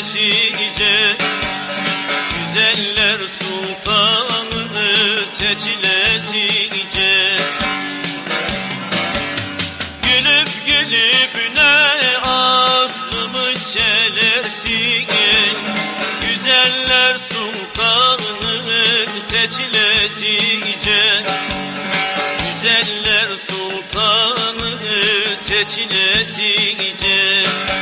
seçilesice, güzeller sultanı seçilesice. Gülüp gülüp ne aklımı çelersin, güzeller sultanı seçilesice, güzeller sultanı seçilesice.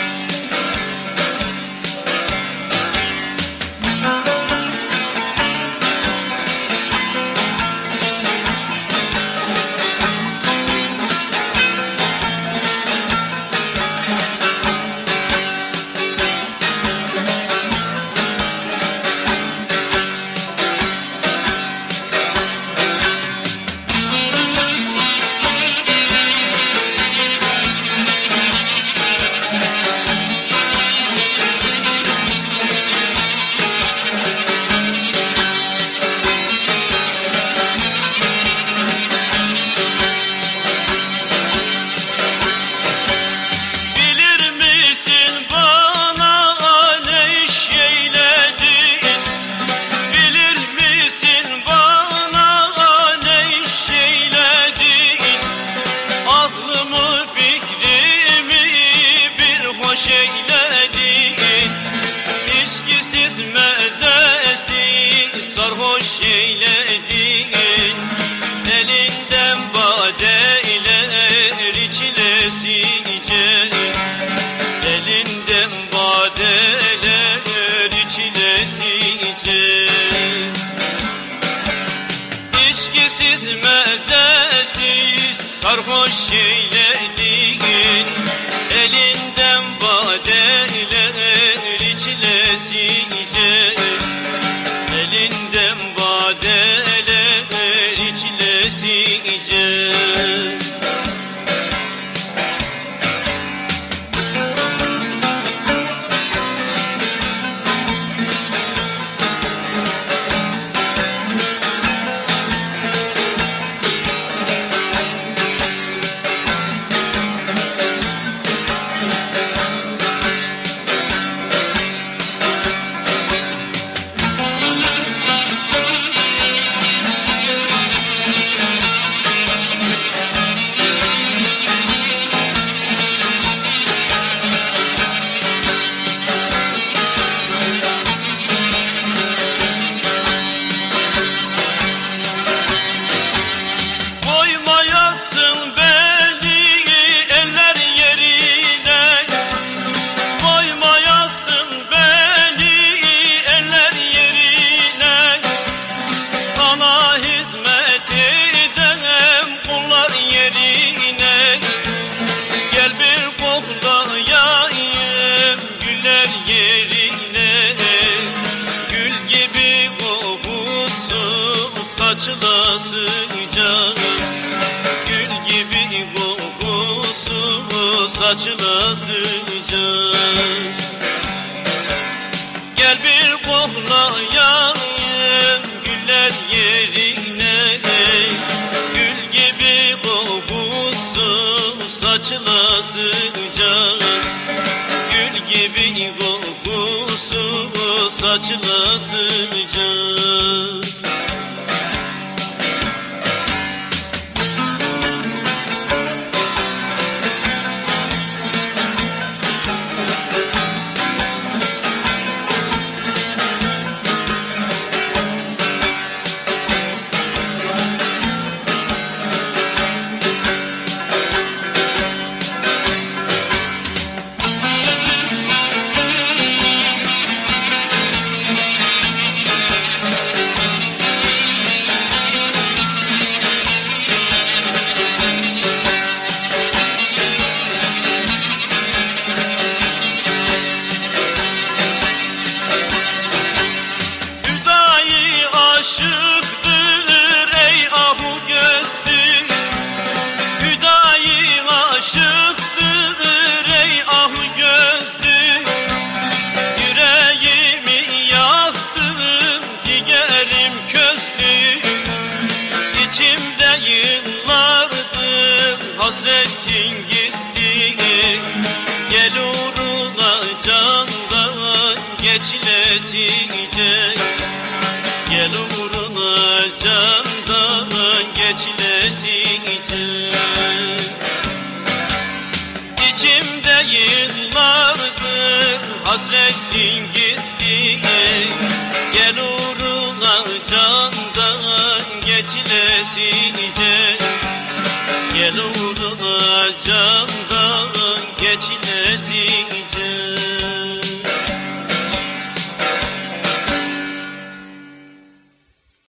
Eyledin, içkisiz mezesi sarhoş eyledin. Elinden badeler içilesice, elinden badeler içilesice. İçkisiz mezesiz sarhoş eyledin, elinden badeler içilesice, elinden badeler içilesice. Saçılasıca, gül gibi kokusu saçılasıca. Gel bir koklayayım güller yerine, gül gibi kokusu saçılasıca, gül gibi kokusu saçılasıca. Aşıktır ey ahu gözlü, Hüdayi aşıktır ey ahu gözlü. Yüreğimi yaktın, ciğerim közlü, İçimde yıllardır hasretin gizli. Gel uğruna candan geçilesice. Gel uğruna candan geçilesice. İçimde yıllardır hasretin gizli. Gel uğruna candan geçilesice. Gel uğruna candan geçilesice.